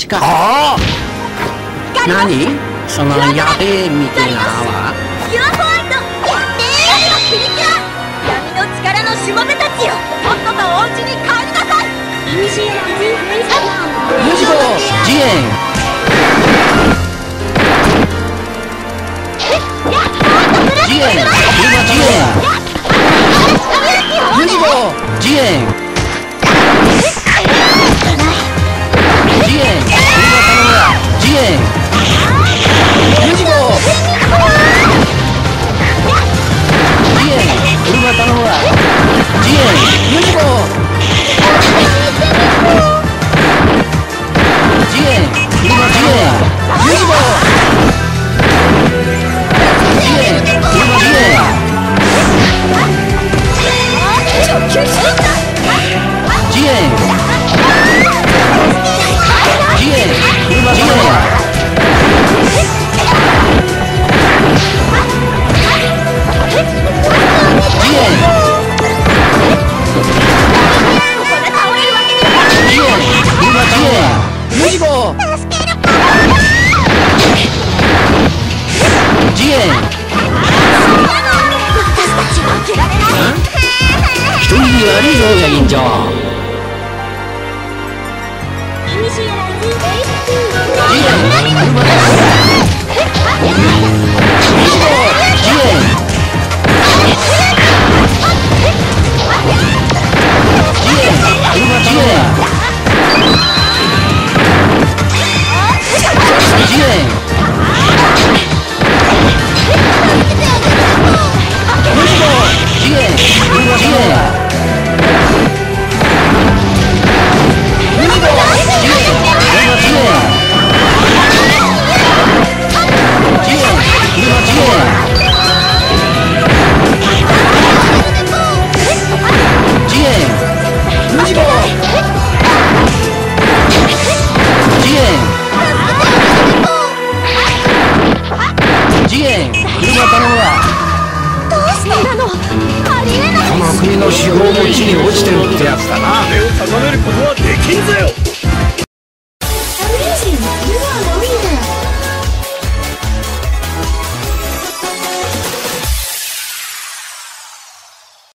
話か。はあ、何そのやべえみたいな泡。 キュアホワイトやってー。プリキュア闇の力のしもべたちよ、とっととお家に帰りなさい。 ユジコジエンジエン車ジエンユジコジエンジエン車頼むわジエンユジコジエン車頼むわジエンユジコジエン車ジエンユジコジエン車ジエンジエンジエン車ジエンユジコジエン人に悪いよがいいんじゃ。ジエン車ユジコジエンジエン車ジエンジエンユジコジエン車ジエンユジコジエン車ジエンジエン車ジエンジエンユジコジエンジエン車頼むわ。 どうしてなの、ありえない。 この国の司法も地に落ちてるってやつだな。 目を高めることはできんぜよ。